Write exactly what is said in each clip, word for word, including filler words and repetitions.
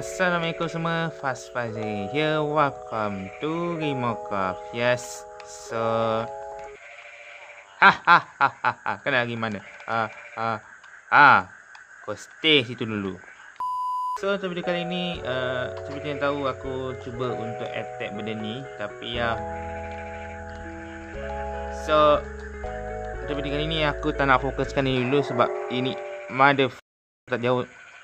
Assalamualaikum semua, Fast Fazil here. Welcome to Remocraft. Yes, so ha ha ha ha ha. Kena lagi mana? Ha ha ha. Kau stay situ dulu. So untuk video kali ini, uh, seperti yang tahu aku cuba untuk attack benda ni, tapi ya. So untuk video kali ini aku tak nak fokuskan ni dulu sebab ini mother tak jauh.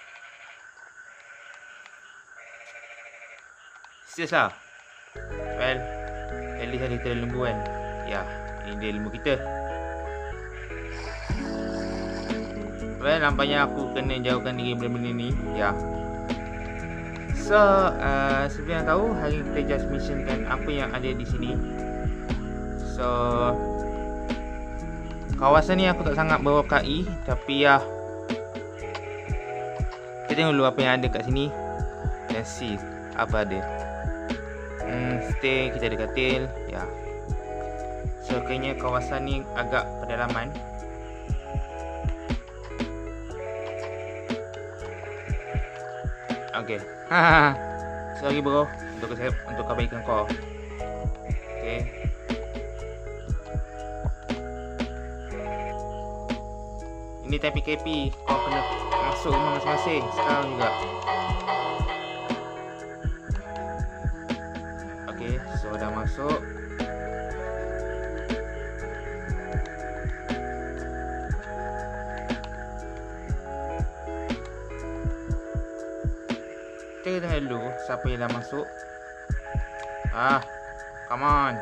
Serius lah. Well, at least ada kita lembu kan. Ya, ini dia lembu kita. Well, nampaknya aku kena jauhkan diri benda-benda ni. Ya. So, uh, seperti yang tahu, hari kita just missionkan apa yang ada di sini. So, kawasan ni aku tak sangat berwakai, tapi ya, kita tengok dulu apa yang ada kat sini. Let's see apa ada. Hmm, stay, kita ada katil. Ya. So kayaknya kawasan ni agak pedalaman. Okay. Haha. Sorry bro untuk saya untuk kebaikan kau. Okay. Ini time P K P, kau kena masuk rumah masing-masing sekarang juga. So dah masuk. Kita tengok dulu siapa yang dah masuk. Ah, come on.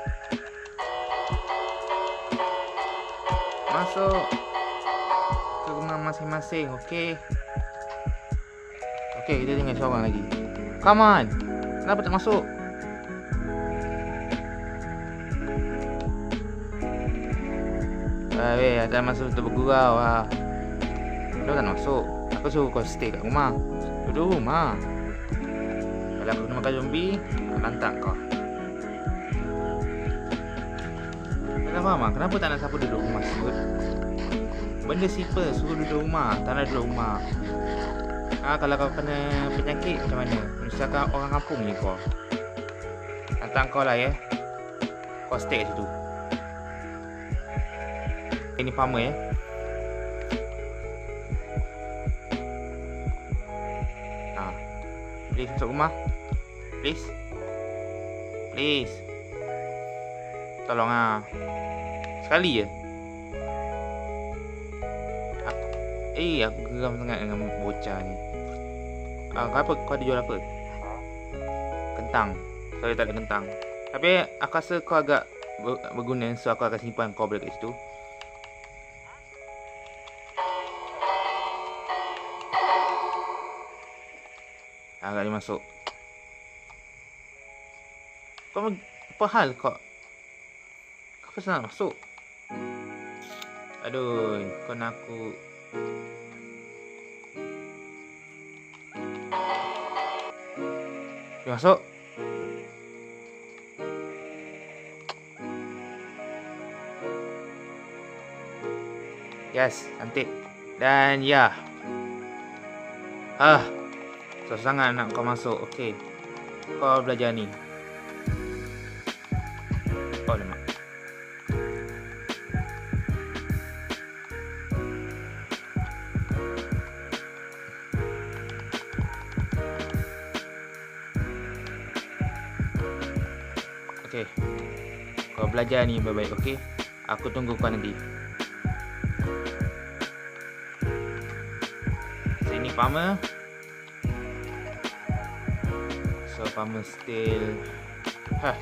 Masuk ke rumah masing-masing, okey. Okey, kita tengok seorang lagi. Come on. Kenapa tak masuk? Ah, weh, ada masuk untuk bergurau ah. Kau tak masuk. Aku suruh kau stay kat rumah. Duduk rumah. Kalau aku kena makan zombie, aku lantak kau. Tak faham ah, kenapa tak nak siapa duduk rumah sebut? Benda simple, suruh duduk rumah, tak nak duduk rumah. Ah, kalau kau kena penyakit macam mana? Misalkan orang kampung ni kau. Lantak kau lah ya. Kau stay kat situ. Ini farmer ya. Ha. Please masuk rumah. Please. Please. Tolong ah. Sekali je. Aku, eh aku geram sangat dengan bocah ni. Ah, kau apa? Kau ada jual apa? Kentang. Sorry tak ada kentang. Tapi aku rasa kau agak berguna, so aku akan simpan kau balik kat situ. Agak dia masuk. Kau apa hal kau? Kau pasal nak masuk? Aduh, kau nak aku. Dia masuk. Yes, cantik. Dan ya. Ah. So sangat nak kau masuk. Okey. Kau belajar ni. Oh lemak. Okey. Kau belajar ni baik-baik, okey? Aku tunggu kau nanti. Sini farmer. So farmer still Hah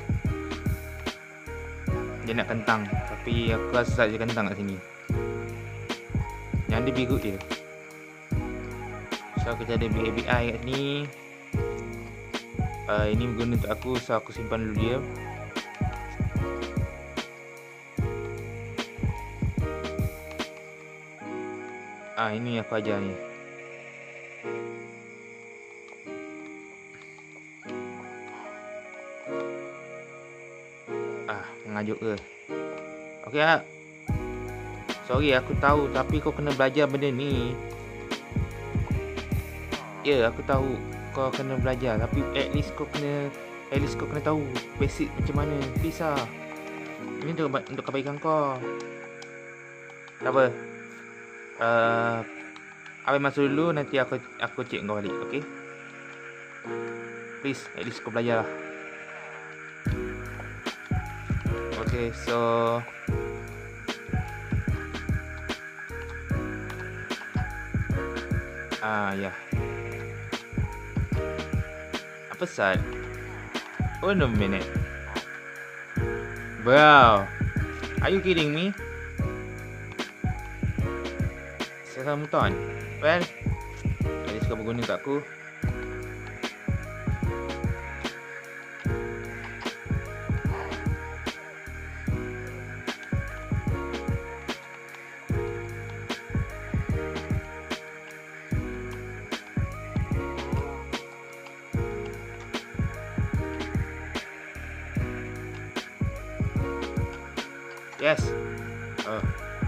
dia nak kentang, tapi aku rasa je kentang kat sini. Yang ada bigut je. So kita ada A B I kat sini. uh, Ini berguna untuk aku, so aku simpan dulu dia. Ah, ini aku ajar ni. Mengajuk ke? Okey ah. Sorry aku tahu, tapi kau kena belajar benda ni. Ya, aku tahu. kau kena belajar. Tapi at least kau kena At least kau kena tahu basic macam mana. Please lah. Ini untuk, untuk kebaikan kau. Tak apa, uh, Abang masuk dulu. Nanti aku aku cek kau balik. Okay? Please, at least kau belajar lah. Okay, so Ah, ya. Apa sat? Oh, no minute. Bro, are you kidding me? Saya muton. Well, at least kau berguna kat aku. Yes. Oh.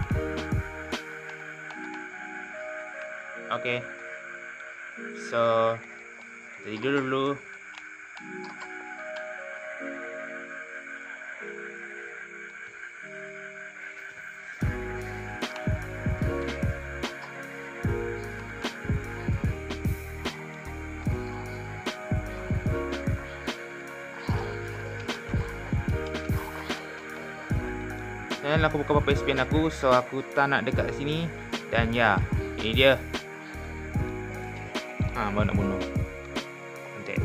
Okay. So, tidur dulu. Dan aku buka P S P N aku, so aku tak nak dekat sini. Dan ya, ini dia. Ha, baru nak bunuh. Nanti.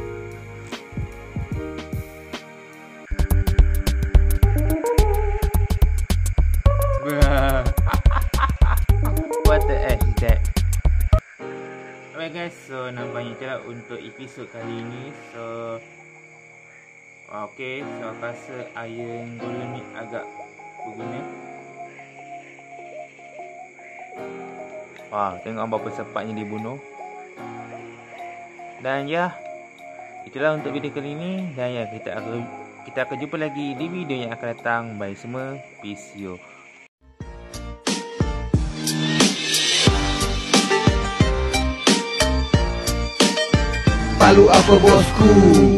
What the F is that? Alright guys, so nampaknya itulah untuk episod kali ini. So okay, so aku rasa iron golem ni agak berguna. Wah, tengok berapa cepatnya dibunuh. Dan ya, itulah untuk video kali ini. Dan ya, kita akan kita akan jumpa lagi di video yang akan datang. Bye semua, peace yo. Palu apa bosku?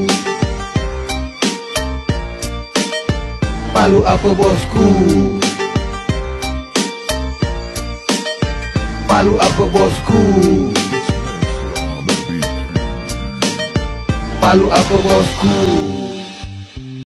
Palu apa bosku? Palu apa bosku? Palu apa bosku?